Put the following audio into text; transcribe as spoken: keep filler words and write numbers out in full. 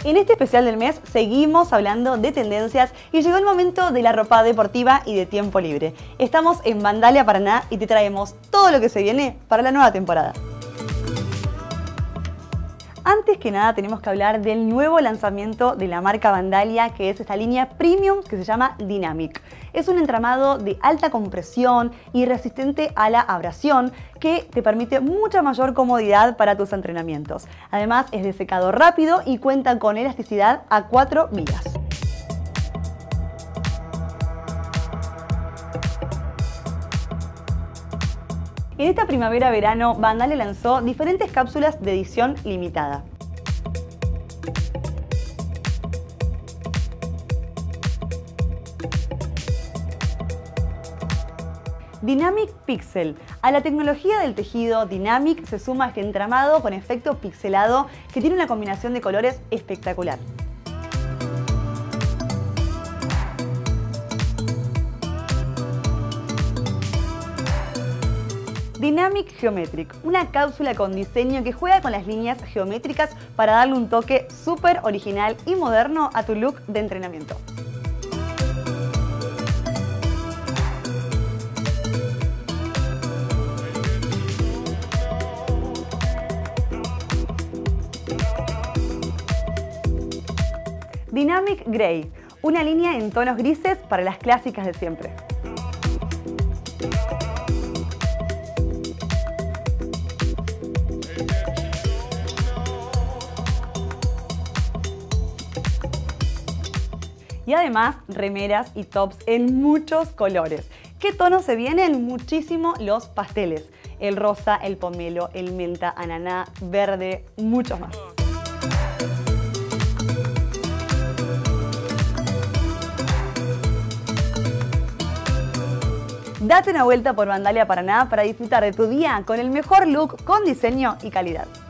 En este especial del mes seguimos hablando de tendencias y llegó el momento de la ropa deportiva y de tiempo libre. Estamos en Vandalia, Paraná y te traemos todo lo que se viene para la nueva temporada. Antes que nada tenemos que hablar del nuevo lanzamiento de la marca Vandalia, que es esta línea premium que se llama Dynamic. Es un entramado de alta compresión y resistente a la abrasión que te permite mucha mayor comodidad para tus entrenamientos. Además es de secado rápido y cuenta con elasticidad a cuatro millas. En esta primavera-verano, Vandalia lanzó diferentes cápsulas de edición limitada. Dynamic Pixel. A la tecnología del tejido Dynamic se suma este entramado con efecto pixelado que tiene una combinación de colores espectacular. Dynamic Geometric, una cápsula con diseño que juega con las líneas geométricas para darle un toque súper original y moderno a tu look de entrenamiento. Dynamic Grey, una línea en tonos grises para las clásicas de siempre. Y además remeras y tops en muchos colores. ¿Qué tonos se vienen? Muchísimo los pasteles. El rosa, el pomelo, el menta, ananá, verde, muchos más. Date una vuelta por Vandalia, Paraná para disfrutar de tu día con el mejor look con diseño y calidad.